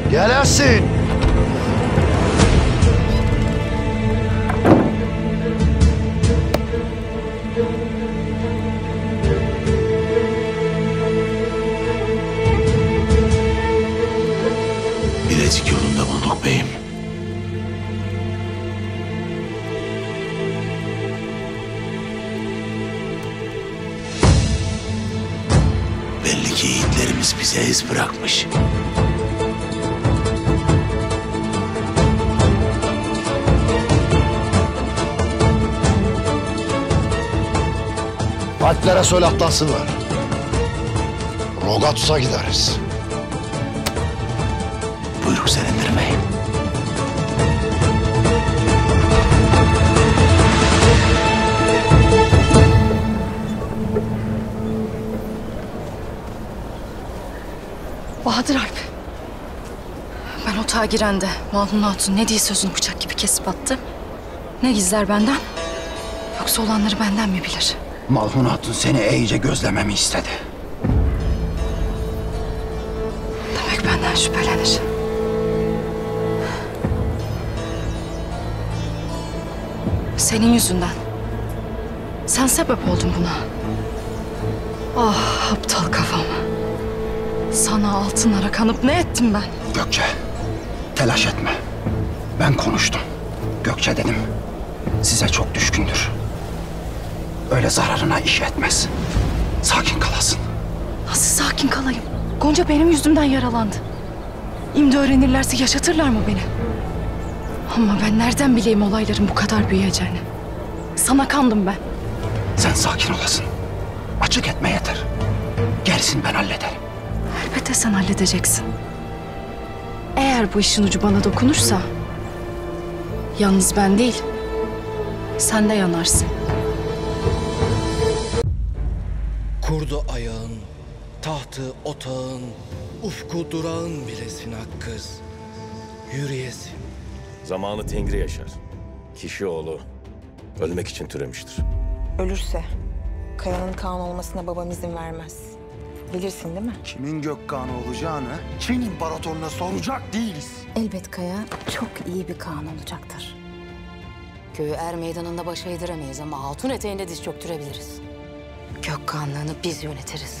Gelsin. Bilecik yolunda bulduk beyim. Belli ki yiğitlerimiz bize iz bırakmış. Alplere söyle atlansınlar. Rogatus'a gideriz. Buyruk senindir beyim. Bahadır Alp. Ben otağa girende Malhun Hatun ne diye sözünü bıçak gibi kesip attı. Ne gizler benden? Yoksa olanları benden mi bilir? Malhun Hatun seni iyice gözlememi istedi. Demek benden şüphelenir. Senin yüzünden. Sen sebep oldun buna. Ah aptal kafam. Sana altınlara kanıp ne ettim ben? Gökçe, telaş etme. Ben konuştum. Gökçe dedim, size çok düşkündür. Öyle zararına iş etmez. Sakin kalasın. Nasıl sakin kalayım? Gonca benim yüzümden yaralandı. Şimdi öğrenirlerse yaşatırlar mı beni? Ama ben nereden bileyim olayların bu kadar büyüyeceğini? Sana kandım ben. Sen sakin olasın. Açık etme yeter. Gerisini ben hallederim. Elbette sen halledeceksin. Eğer bu işin ucu bana dokunursa... yalnız ben değil, sen de yanarsın. Kurdu ayağın, tahtı otağın, ufku durağın bilesin ak kız. Yürüyesin. Zamanı Tengri yaşar. Kişi oğlu ölmek için türemiştir. Ölürse Kaya'nın Kaan olmasına babam izin vermez. Bilirsin değil mi? Kimin Gökkan'ı olacağını Çin İmparatorluğu'na soracak değiliz. Elbet Kaya çok iyi bir Kaan olacaktır. Köyü er meydanında baş eğdiremeyiz ama hatun eteğinde diz çöktürebiliriz. Gökkanlığını biz yönetiriz.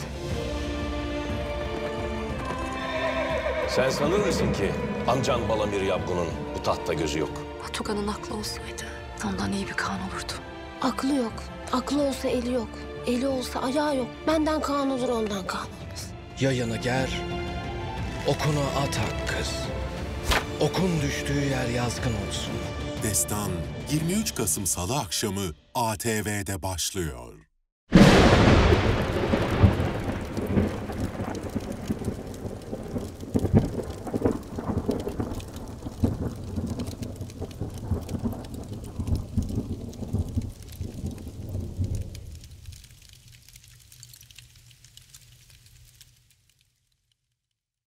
Sen sanır mısın ki amcan Balamir Yabgun'un bu tahtta gözü yok? Batugan'ın aklı olsaydı ondan iyi bir Kaan olurdu. Aklı yok. Aklı olsa eli yok. Eli olsa ayağı yok. Benden Kaan olur, ondan Kaan olmaz. Yayını ger, okunu at ak kız. Okun düştüğü yer yazgın olsun. Destan 23 Kasım Salı akşamı ATV'de başlıyor.